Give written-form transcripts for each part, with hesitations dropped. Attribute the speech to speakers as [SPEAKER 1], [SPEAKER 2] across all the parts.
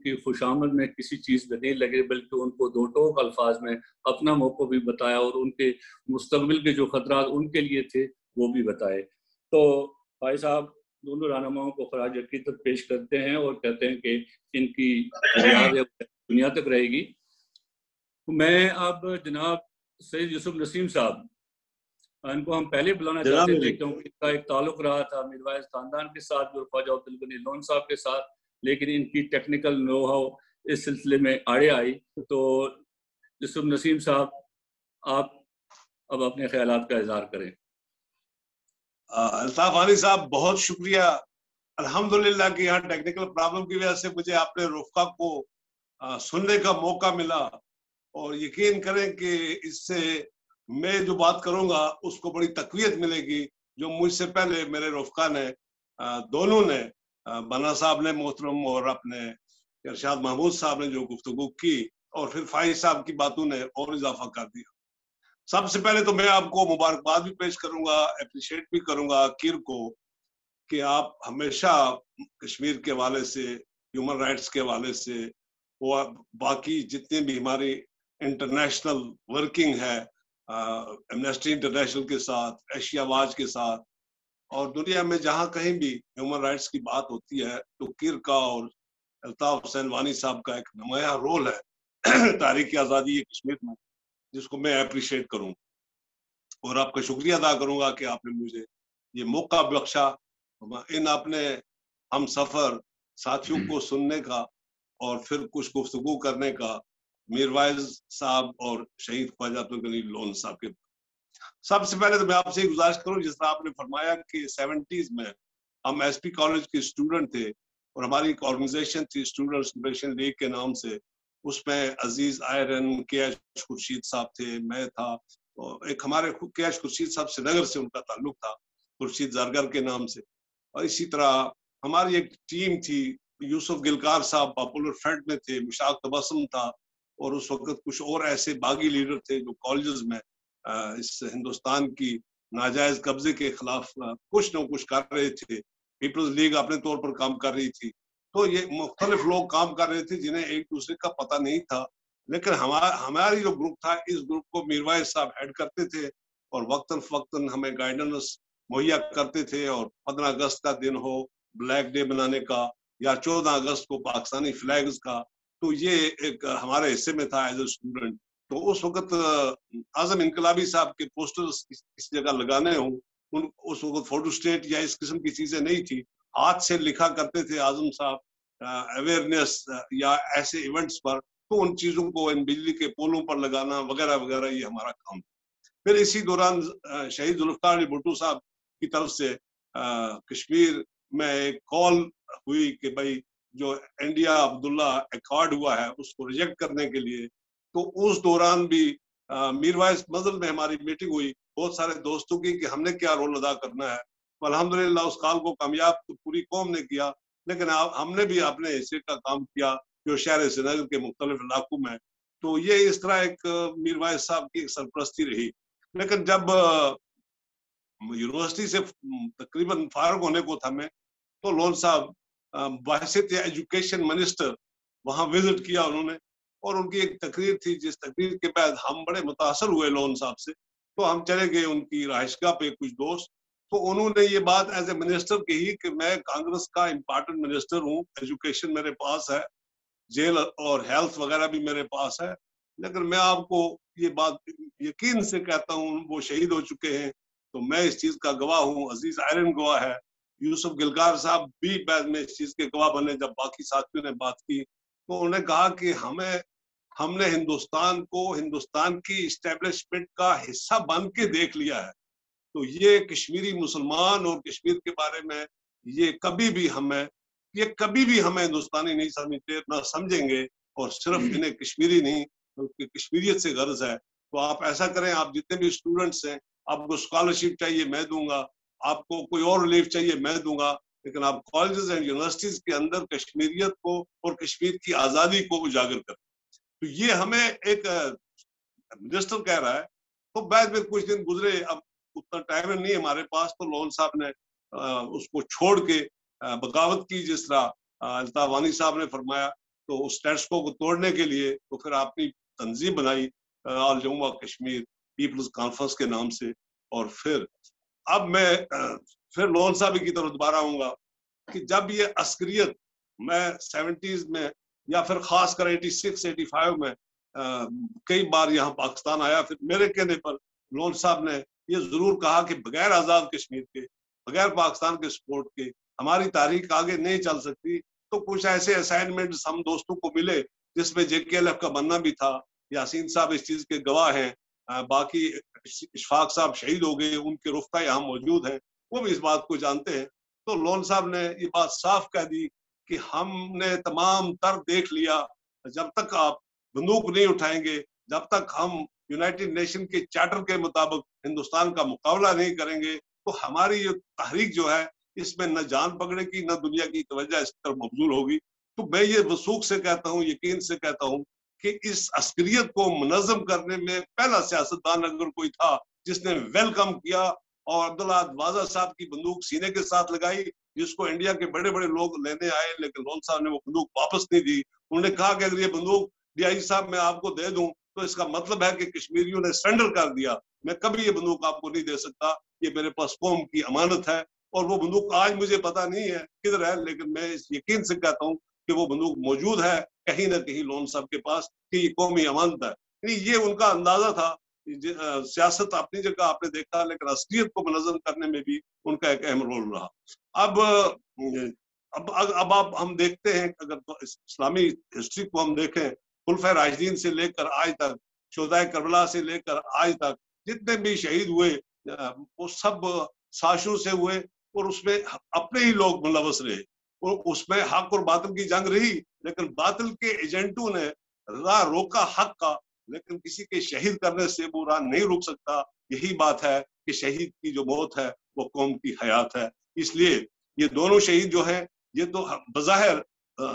[SPEAKER 1] کی खुशामद में किसी चीज़ में नहीं लगे, बल्कि उनको दो टोक अल्फाज में अपना मौक़िफ़ भी बताया और उनके मुस्तक़बिल के जो ख़तरात उनके लिए थे वो भी बताए। तो भाई साहब दोनों रहनुमाओं को ख़राज अक़ीदत पेश करते हैं और कहते हैं कि इनकी याद है दुनिया तक रहेगी। मैं अब जनाब सैयद यूसुफ नसीम साहब, इनको हम पहले बुलाना चाहते थे क्योंकि इनका एक ताल्लुक रहा था मिरवाइज खानदान के साथ और ख्वाजा अब्दुल गनी लोन साहब के साथ, लेकिन इनकी टेक्निकल नो हाउ इस सिलसिले में आड़े आई। तो यूसुफ नसीम साहब, आप अब अपने ख्यालात का इजहार करें।
[SPEAKER 2] अल्ताफ अली साहब बहुत शुक्रिया। अल्हम्दुलिल्लाह कि यहाँ टेक्निकल प्रॉब्लम की वजह से मुझे आपने रुफ़क़ा को सुनने का मौका मिला, और यकीन करें कि इससे मैं जो बात करूंगा उसको बड़ी तक़वियत मिलेगी। जो मुझसे पहले मेरे रुफ़क़ा ने दोनों ने, बना साहब ने मोहतरम और अपने इरशाद महमूद साहब ने जो गुफ्तगू की, और फिर फाइज साहब की बातों ने और इजाफा कर दिया। सबसे पहले तो मैं आपको मुबारकबाद भी पेश करूंगा, अप्रिशिएट भी करूंगा किर को, कि आप हमेशा कश्मीर के हवाले से, ह्यूमन राइट्स के हवाले से, वो बाकी जितने भी हमारी इंटरनेशनल वर्किंग है, एमनेस्टी इंटरनेशनल के साथ, एशिया वाच के साथ, और दुनिया में जहां कहीं भी ह्यूमन राइट्स की बात होती है तो किर का और अल्ताफ हुसैन वानी साहब का एक नुमाया रोल है तारीख आज़ादी कश्मीर में, जिसको मैं अप्रिशिएट करूं और आपका शुक्रिया अदा करूंगा कि आपने मुझे ये मौका बख्शा इन अपने हम सफर साथियों को सुनने का और फिर कुछ गुफ्तगू करने का मीरवाइज साहब और शहीद ख्वाजा अब्दुल गनी लोन साहब के। सबसे पहले तो मैं आपसे गुजारिश करूं, जिस तरह आपने फरमाया कि 70s में हम एसपी कॉलेज के स्टूडेंट थे और हमारी एक ऑर्गेनाइजेशन थी स्टूडेंट्स लिबरेशन लीग के नाम से, उसमें अजीज आयरन, के खुर्शीद साहब थे, मैं था, और एक हमारे के खुर्शीद साहब श्रीनगर से उनका ताल्लुक था, खुर्शीद जरगर के नाम से, और इसी तरह हमारी एक टीम थी, यूसुफ गिलकार साहब पॉपुलर फ्रंट में थे, मुशाक तबस्सुम था, और उस वक्त कुछ और ऐसे बागी लीडर थे जो कॉलेजेस में इस हिंदुस्तान की नाजायज कब्जे के खिलाफ कुछ न कुछ कर रहे थे। पीपल्स लीग अपने तौर पर काम कर रही थी, तो ये मुख्तलिफ लोग काम कर रहे थे जिन्हें एक दूसरे का पता नहीं था, लेकिन हमारी जो ग्रुप था, इस ग्रुप को मीरवाइज साहब हेड करते थे और वक्तन फक्तन हमें गाइडेंस मुहैया करते थे। और 15 अगस्त का दिन हो ब्लैक डे बनाने का, या 14 अगस्त को पाकिस्तानी फ्लैग्स का, तो ये एक हमारे हिस्से में था एज ए स्टूडेंट। तो उस वक्त आजम इनकलाबी साहब के पोस्टर्स इस जगह लगाने हों, उस वक्त फोटो स्टेट या इस किस्म की चीजें नहीं थी, हाथ से लिखा करते थे आजम साहब अवेयरनेस या ऐसे इवेंट्स पर, तो उन चीजों को इन बिजली के पोलों पर लगाना वगैरह वगैरह ये हमारा काम था। फिर इसी दौरान शहीद जुल्फकार अली भुट्टो साहब की तरफ से कश्मीर में एक कॉल हुई कि भाई जो इंडिया अब्दुल्ला अकॉर्ड हुआ है उसको रिजेक्ट करने के लिए। तो उस दौरान भी मीरवाइज मजल में हमारी मीटिंग हुई बहुत सारे दोस्तों की कि हमने क्या रोल अदा करना है। तो अल्हम्दुलिल्लाह उस कॉल को कामयाब तो पूरी कौम ने किया, लेकिन हमने भी अपने हिस्से का काम किया जो शहर श्रीनगर के मुख्तलिफ इलाकों में। तो ये इस तरह एक मीरवाइज साहब की एक सरपरस्ती रही। लेकिन जब यूनिवर्सिटी से तकरीबन फारुग होने को था मैं, तो लोन साहब बाहिसियत एजुकेशन मिनिस्टर वहाँ विजिट किया उन्होंने, और उनकी एक तकरीर थी, जिस तकरीर के बाद हम बड़े मुतासर हुए लोन साहब से। तो हम चले गए उनकी रहायशगाह पे कुछ दोस्त, तो उन्होंने ये बात एज ए मिनिस्टर कही कि मैं कांग्रेस का इम्पोर्टेंट मिनिस्टर हूँ, एजुकेशन मेरे पास है, जेल और हेल्थ वगैरह भी मेरे पास है, लेकिन मैं आपको ये बात यकीन से कहता हूँ, वो शहीद हो चुके हैं तो मैं इस चीज का गवाह हूँ, अजीज आयरन गवाह है, यूसुफ गिलकार साहब भी बाद में इस चीज के गवाह बने। जब बाकी साथियों ने बात की तो उन्होंने कहा कि हमने हिंदुस्तान को हिंदुस्तान की इस्टेब्लिशमेंट का हिस्सा बन के देख लिया है। तो ये कश्मीरी मुसलमान और कश्मीर के बारे में ये कभी भी हमें हिंदुस्तानी नहीं समझते, ना समझेंगे, और सिर्फ इन्हें कश्मीरी नहीं बल्कि कश्मीरियत से गर्ज है। तो आप ऐसा करें, आप जितने भी स्टूडेंट्स हैं, आपको स्कॉलरशिप चाहिए मैं दूंगा, आपको कोई और रिलीफ चाहिए मैं दूंगा, लेकिन आप कॉलेजेस एंड यूनिवर्सिटीज के अंदर कश्मीरियत को और कश्मीर की आजादी को उजागर करें। तो ये हमें एक मिनिस्टर कह रहा है। तो बाद में कुछ दिन गुजरे, अब उतना टाइम नहीं हमारे पास, तो लोन साहब ने उसको छोड़ के बगावत की, जिस तरह अल्ताफ वानी साहब ने फरमाया। تو उस स्टेटस को तोड़ने के लिए तो फिर आपने तंजीम बनाई All Jammu Kashmir People's Conference के नाम से। और फिर अब मैं फिर लोन साहब की तरफ दोबारा आऊंगा कि जब ये अस्करियत मैं 70s में या फिर खास कर 86-85 में कई बार यहाँ पाकिस्तान आया, फिर मेरे कहने पर लोन साहब ने ये जरूर कहा कि बगैर आजाद कश्मीर के, बगैर पाकिस्तान के सपोर्ट के हमारी तारीख आगे नहीं चल सकती। तो कुछ ऐसे असाइनमेंट्स हम दोस्तों को मिले जिसमें JKLF का बनना भी था, यासीन साहब इस चीज के गवाह हैं, बाकी इशफाक साहब शहीद हो गए, उनके रुफ्का यहाँ मौजूद हैं, वो भी इस बात को जानते हैं। तो लोन साहब ने ये बात साफ कह दी कि हमने तमाम तर देख लिया, जब तक आप बंदूक नहीं उठाएंगे, जब तक हम यूनाइटेड नेशन के चार्टर के मुताबिक हिंदुस्तान का मुकाबला नहीं करेंगे, तो हमारी ये तहरीक जो है इसमें न जान पकड़ेगी न दुनिया की तवज्जो इस तरफ मबजूल होगी। तो मैं ये वसूख से कहता हूँ, यकीन से कहता हूँ कि इस अस्करियत को मुनज़्ज़म करने में पहला सियासतदान अगर कोई था जिसने वेलकम किया और अब्दुल्ला अदवाजा साहब की बंदूक सीने के साथ लगाई, जिसको इंडिया के बड़े बड़े लोग लेने आए, लेकिन लोन साहब ने वो बंदूक वापस नहीं दी। उन्होंने कहा कि अगर ये बंदूक DIG साहब मैं आपको दे दूं तो इसका मतलब है कि कश्मीरियों ने सरेंडर कर दिया, मैं कभी ये बंदूक आपको नहीं दे सकता, ये मेरे पास कौम की अमानत है। और वो बंदूक आज मुझे पता नहीं है किधर है, लेकिन मैं इस यकीन से कहता हूँ कि वो बंदूक मौजूद है कहीं ना कहीं लोन साहब के पास, कि ये कौमी अमानत है। ये उनका अंदाजा था। सियासत अपनी जगह आपने देखा, लेकिन असलियत को मुनज़्ज़म करने में भी उनका एक अहम रोल रहा। अब आप हम देखते हैं, अगर इस्लामी हिस्ट्री को हम देखें, खुलफा राशिदीन से लेकर आज तक, शुहदाए करबला से लेकर आज तक जितने भी शहीद हुए वो सब साजिशों से हुए, और उसमें अपने ही लोग मुलव्वस रहे, और उसमें हक और बातिल की जंग रही, लेकिन बातिल के एजेंटों ने राह रोका हक का, लेकिन किसी के शहीद करने से वो राह नहीं रुक सकता। यही बात है कि शहीद की जो मौत है वो कौम की हयात है। इसलिए ये दोनों शहीद जो हैं, ये तो बज़ाहिर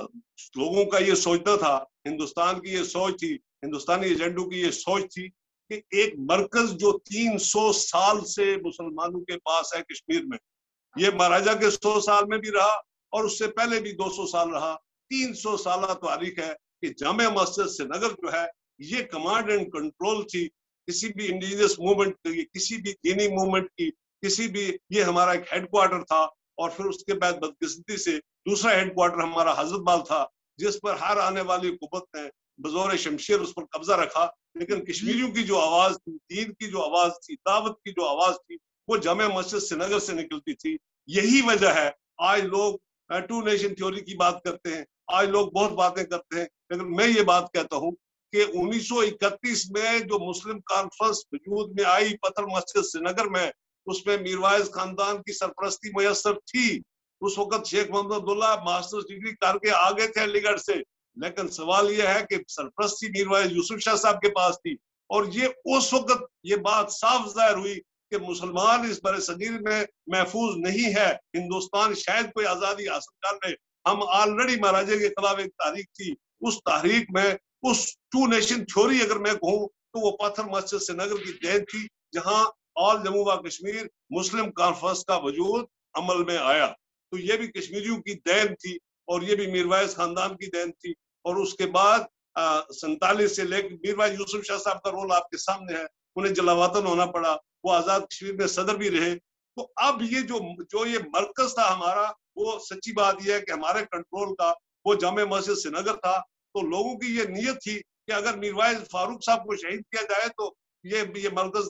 [SPEAKER 2] लोगों का ये सोचना था, हिंदुस्तान की ये सोच थी, हिंदुस्तानी एजेंटों की ये सोच थी कि एक मरकज जो 300 साल से मुसलमानों के पास है कश्मीर में, ये महाराजा के 100 साल में भी रहा और उससे पहले भी 200 साल रहा, 300 साल तारीख है कि जामे मस्जिद श्रीनगर जो है ये कमांड एंड कंट्रोल थी किसी भी इंडिजिनस मूवमेंट की, किसी भी दीनी मूवमेंट की, किसी भी, ये हमारा एक हेडक्वार्टर था। और फिर उसके बाद बदकिस्मती से दूसरा हेडक्वार्टर हमारा हजरतबाल था, जिस पर हर आने वाली हुकूमत ने बजोर शमशीर उस पर कब्जा रखा, लेकिन कश्मीरियों की जो आवाज थी, दीन की जो आवाज थी, दावत की जो आवाज थी, वो जामे मस्जिद श्रीनगर से निकलती थी। यही वजह है आज लोग टू नेशन थ्योरी की बात करते हैं, आज लोग बहुत बातें करते हैं, लेकिन मैं ये बात कहता हूँ कि 1931 में जो मुस्लिम कॉन्फ्रेंस वजूद में आई पत्थर मस्जिद श्रीनगर में, उसमें मीरवाइज खानदान की सरपरस्ती मुयस्सर थी। उस वक्त शेख मोहम्मद अब्दुल्ला मास्टर्स डिग्री करके आ गए थे अलीगढ़ से, लेकिन सवाल यह है कि सरपरस्ती मीरवाइज यूसुफ शाह साहब के पास थी। और ये उस वक्त ये बात साफ जाहिर हुई कि मुसलमान इस बड़े सगीर में महफूज नहीं है, हिंदुस्तान शायद कोई आजादी हासिल कर ले। हम ऑलरेडी महाराजे के खिलाफ एक तारीख थी, उस तारीख में उस टू नेशन थ्योरी अगर मैं कहूँ तो वो पत्थर मस्जिद श्रीनगर की देन थी, जहां ऑल जम्मू व कश्मीर मुस्लिम कॉन्फ्रेंस का वजूद अमल में आया। तो ये भी कश्मीरियों की देन थी और ये भी मीरवाइज खानदान की देन थी। और उसके बाद 47 से लेकर मीरवाइज यूसुफ शाह साहब का रोल आपके सामने है, उन्हें जलावतन होना पड़ा, वो आजाद कश्मीर में सदर भी रहे। तो अब ये जो ये मरकज था हमारा, वो सच्ची बात यह है कि हमारे कंट्रोल का वो जामे मस्जिद श्रीनगर था। तो लोगों की ये नीयत थी कि अगर मीरवाइज फारूक साहब को शहीद किया जाए तो ये मरकज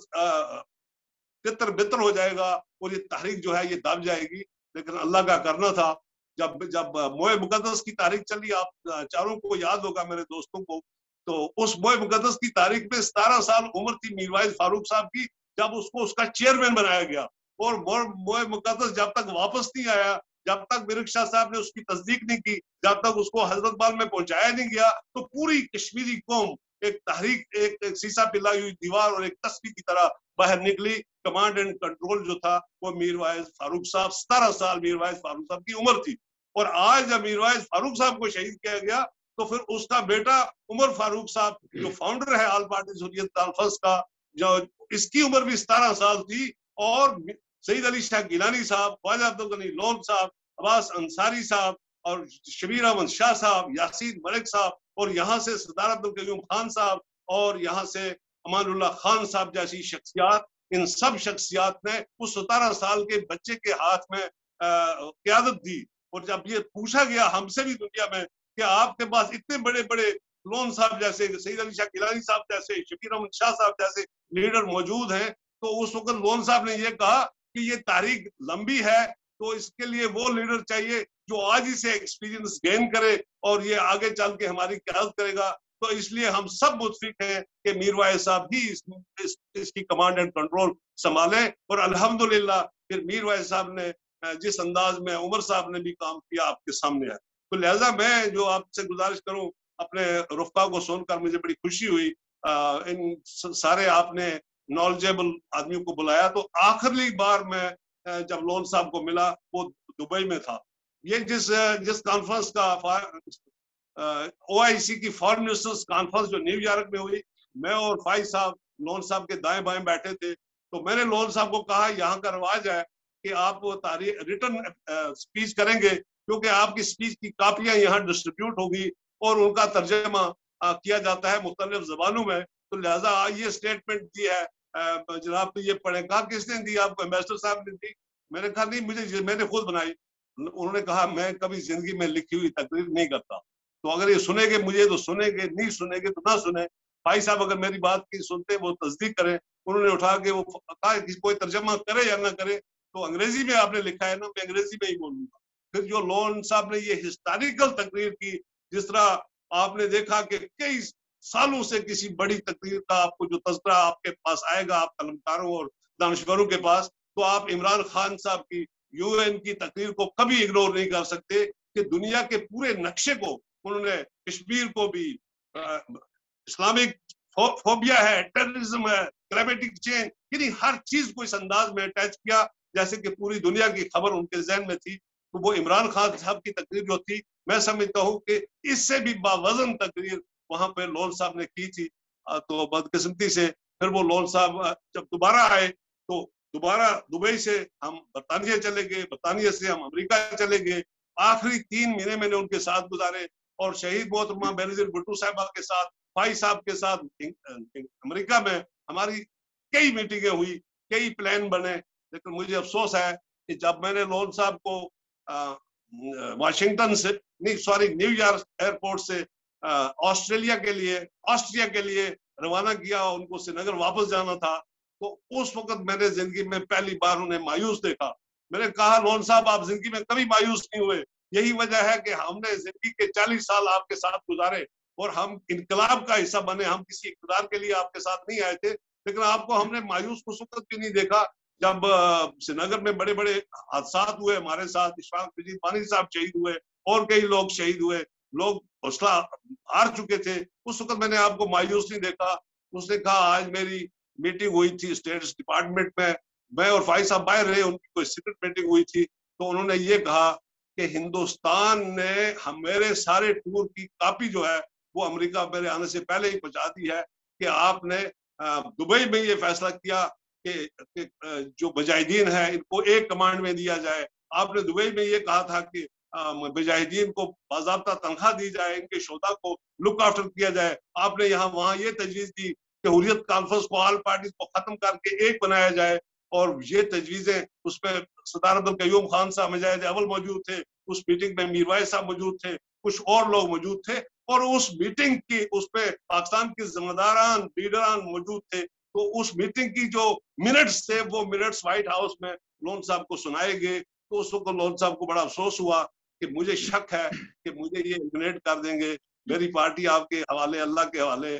[SPEAKER 2] तितर बितर हो जाएगा और ये तहरीक जो है ये दब जाएगी। लेकिन अल्लाह का करना था, जब मोए मुकद्दस की तारीख चली, आप चारों को याद होगा मेरे दोस्तों को, तो उस मोए मुकद्दस की तारीख में 17 साल उम्र थी मीरवाइज फारूक साहब की, जब उसको उसका चेयरमैन बनाया गया। और मोए मुकद्दस जब तक वापस नहीं आया, जब तक मिर्ग शाह साहब ने उसकी तस्दीक नहीं की, जब तक उसको हजरतबाल में पहुंचाया नहीं गया, तो पूरी कश्मीरी कौम एक तहरीक, एक सीसा पिलाई हुई दीवार और एक तस्वीर की तरह बाहर निकली। कमांड एंड कंट्रोल जो था वो मीरवाइज फारूक साहब, 17 साल मीरवाइज फारूक साहब की उम्र थी। और आज जब मीरवाइज फारूक साहब को शहीद किया गया तो फिर उसका बेटा उमर फारूक साहब जो फाउंडर है ऑल पार्टी हुर्रियत कॉन्फ्रेंस का, जो इसकी उम्र भी 17 साल थी, और सईद अली शाह गिलानी साहब, ख्वाजा अब्दुल गनी लोन साहब, अब्बास अंसारी साहब اور شبیر احمد شاہ صاحب, یاسین ملک صاحب, اور یہاں سے سردار عبدالقیوم خان صاحب, اور یہاں سے امان اللہ خان صاحب جیسی شخصیات, ان سب شخصیات نے اس 17 سال کے بچے کے ہاتھ میں قیادت دی. اور جب یہ پوچھا گیا ہم سے بھی دنیا میں کہ آپ کے پاس اتنے بڑے بڑے لون صاحب جیسے, سید علی شاہ گیلانی صاحب جیسے, شبیر احمد شاہ صاحب جیسے لیڈر موجود ہیں, تو اس وقت لون صاحب نے یہ کہا کہ یہ تاریخ لمبی ہے, تو اس کے لیے وہ لیڈر چاہیے جو آج ہی سے ایکسپیرینس گین کرے اور یہ آگے چل کے ہماری قیادت کرے گا. تو اس لیے ہم سب متفق ہیں کہ میر وائز صاحب ہی اس کی کمانڈ اینڈ کنٹرول سنبھالیں. اور الحمدللہ پھر میر وائز صاحب نے جس انداز میں عمر صاحب نے بھی کام کیا آپ کے سامنے ہے. تو لہٰذا میں جو آپ سے گزارش کروں, اپنے رفقا کو سن کر مجھے بڑی خوشی ہوئی. ان سارے آپ نے نالجیبل آدمیوں کو بلایا. تو آخری بار میں جب لون صاحب کو ملا وہ دبئی میں تھا. یہ جس کانفرنس کا OIC کی فارن منسٹرز کانفرنس جو نیو یارک میں ہوئی, میں اور فائز صاحب لون صاحب کے دائیں بائیں بیٹھے تھے. تو میں نے لون صاحب کو کہا یہاں کا رواج ہے کہ آپ ریٹن اسپیچ کریں گے, کیونکہ آپ کی اسپیچ کی کاپیاں یہاں ڈسٹریبیوٹ ہوگی اور ان کا ترجمہ کیا جاتا ہے مختلف زبانوں میں. تو لہٰذا یہ اسٹیٹمنٹ دی ہے جناب تو یہ پڑھیں. کہا کس نے دی آپ کو؟ ایمبیسڈر صاحب نے دی. میں نے کہا نہیں, میں نے خود بنائی. انہوں نے کہا میں کبھی زندگی میں لکھی ہوئی تقریر نہیں کرتا, تو اگر یہ سنیں گے مجھے تو سنیں گے, نہیں سنیں گے تو نہ سنیں. بھائی صاحب اگر میری بات کی سنتے وہ تصدیق کریں. انہوں نے اٹھا کے وہ کہا کوئی ترجمہ کرے یا نہ کرے, تو انگریزی میں آپ نے لکھا ہے نا, میں انگریزی میں ہی بولوں گا. پھر جو لون صاحب نے یہ ہسٹوریکل تقریر کی, جس طرح آپ نے دیکھا کہ کئی سالوں سے کسی بڑی تقریر کا آپ کو جو تذکرہ آپ کے پاس آئے گا, آپ قلمکاروں اور دانشوروں کے پاس, تو آپ عمران خان صاحب کی UN کی تقریر کو کبھی اگنور نہیں کر سکتے کہ دنیا کے پورے نقشے کو انہوں نے, کشمیر کو بھی, اسلامک فوبیا ہے, ٹیررزم ہے, کلائمیٹک چینج, یعنی ہر چیز کو اس انداز میں اٹیچ کیا جیسے کہ پوری دنیا کی خبر ان کے ذہن میں تھی. تو وہ عمران خان صاحب کی تقریر جو تھی, میں سمجھتا ہوں کہ اس سے بھی باوزن تقریر وہاں پہ لون صاحب نے کی تھی. تو بدقسمتی سے پھر وہ لون صاحب جب دوبارہ آئے تو دوبارہ دبئی سے ہم برطانیہ چلے گئے, برطانیہ سے ہم امریکہ چلے گئے. آخری 3 مہینے میں نے ان کے ساتھ گزارے, اور شہید محترمہ بینظیر بھٹو صاحبہ کے ساتھ, فائز صاحب کے ساتھ امریکہ میں ہماری کئی میٹنگیں ہوئی, کئی پلان بنے. لیکن مجھے افسوس ہے کہ جب میں نے لون صاحب کو واشنگٹن سے نیو یارک ایئرپورٹ سے آسٹریا کے لیے روانہ کیا, ان کو سری نگر واپس جانا تھا, تو اس وقت میں نے زندگی میں پہلی بار انہیں مایوس دیکھا. میں نے کہا لون صاحب آپ زندگی میں کبھی مایوس نہیں ہوئے, یہی وجہ ہے کہ ہم نے زندگی کے 40 سال آپ کے ساتھ گزارے اور ہم انقلاب کا حصہ بنے. ہم کسی اقتدار کے لیے آپ کے ساتھ نہیں آئے تھے, لیکن آپ کو ہم نے مایوس اس وقت بھی نہیں دیکھا جب سری نگر میں بڑے بڑے حادثات ہوئے ہمارے ساتھ. اشفاق مجید بانی صاحب شہید ہوئے اور کئی لوگ شہید ہوئے, لوگ حوصلہ ہار چکے تھے. اس وقت میں نے آپ کو مایوس نہیں دیکھا. اس نے کہا آج میری میٹنگ ہوئی تھی اسٹیٹس ڈپارٹمنٹ میں اور فائز صاحب باہر رہے, ان کی کوئی سیکرٹ میٹنگ ہوئی تھی, تو انہوں نے یہ کہا کہ ہندوستان نے میرے سارے ٹور کی کاپی جو ہے وہ امریکہ میرے آنے سے پہلے ہی پہنچا دی ہے کہ آپ نے دبئی میں یہ فیصلہ کیا کہ جو مجاہدین ہیں ان کو ایک کمانڈ میں دیا جائے. آپ نے دبئی میں یہ کہا تھا کہ مجاہدین کو باضابطہ تنخواہ دی جائے, ان کے شہداء کو لک آفٹر کیا جائے. آپ نے وہاں یہ تجویز دی کہ حریت کانفرنس کو, آل پارٹیز کو ختم کر کے ایک بنایا جائے, اور یہ تجویزیں اس میں سردار عبدالقیوم خان صاحب مجاہد اول موجود تھے, اس میٹنگ میں میر وائز صاحب موجود تھے, کچھ اور لوگ موجود تھے, اور اس میٹنگ کی اس پہ پاکستان کے ذمہ داران لیڈران موجود تھے. تو اس میٹنگ کی جو منٹس تھے وہ منٹس وائٹ ہاؤس میں لون صاحب کو سنائے گئے. تو اس وقت لون صاحب کو بڑا افسوس ہوا کہ مجھے شک ہے کہ مجھے یہ ایلیمنیٹ کر دیں گے. میری پارٹی آپ کے حوالے, اللہ کے حوالے,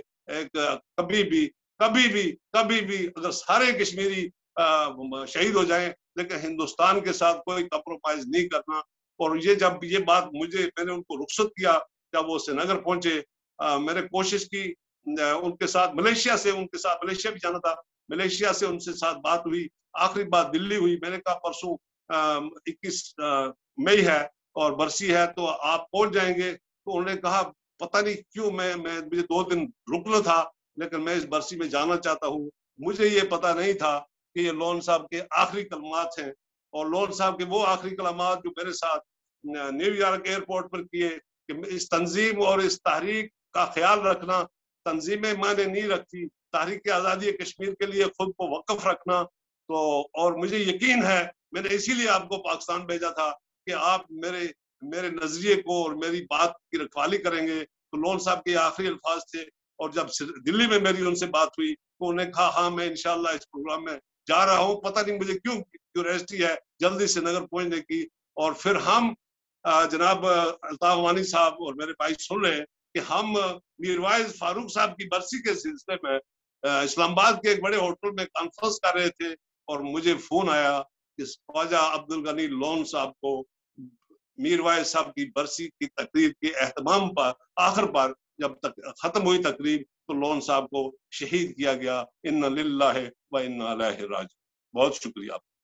[SPEAKER 2] کبھی بھی اگر سارے کشمیری شہید ہو جائیں لیکن ہندوستان کے ساتھ کوئی کمپرومائز نہیں کرنا. اور جب یہ بات میں نے ان کو رخصت کیا جب وہ سری نگر پہنچے, میں نے کوشش کی ان کے ساتھ ملیشیا بھی جانا تھا, ملیشیا سے ان سے ساتھ بات ہوئی. آخری بات دلی ہوئی. میں نے کہا پرسوں 21 مئی ہے اور برسی ہے تو آپ پہنچ جائیں گے. تو انہوں نے کہا پتہ نہیں کیوں مجھے 2 دن رکنا تھا لیکن میں اس برسی میں جانا چاہتا ہوں. مجھے یہ پتہ نہیں تھا کہ یہ لون صاحب کے آخری کلمات ہیں, اور لون صاحب کے وہ آخری کلمات جو میرے ساتھ न्यू यॉर्क एयरपोर्ट पर किए कि इस तंजीम और इस तहरीक का ख्याल रखना, तंजीमें मैंने नहीं रखी, तहरीक आज़ादी कश्मीर के लिए खुद को वक्फ रखना। तो और मुझे यकीन है, मैंने इसीलिए आपको पाकिस्तान भेजा था कि आप मेरे नजरिए को और मेरी बात की रखवाली करेंगे। तो लोन साहब के आखिरी अल्फाज थे, और जब दिल्ली में मेरी उनसे बात हुई तो उन्होंने कहा हाँ मैं इंशाल्लाह इस प्रोग्राम में जा रहा हूँ। पता नहीं मुझे क्यों क्यूरियोसिटी है जल्दी से नगर पहुंचने की। और फिर हम जनाब अल्ताफ वानी साहब और मेरे भाई सुन रहे हैं कि हम मीरवाइज फारूक साहब की बरसी के सिलसिले में इस्लामाबाद के एक बड़े होटल में कॉन्फ्रेंस कर रहे थे, और मुझे फोन आया कि ख्वाजा अब्दुल गनी लोन साहब को मीरवाइज साहब की बरसी की तकरीब के एहतमाम पर आखिर पर जब तक खत्म हुई तकरीब तो लोन साहब को शहीद किया गया। इन्ना लिल्लाहि व इन्ना इलैहि राजिऊन। बहुत शुक्रिया।